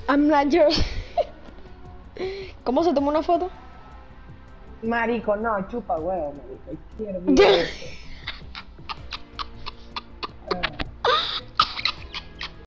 I'm not your... ¿Cómo se toma una foto? Marico, no, chupa huevo, marico. Izquierda.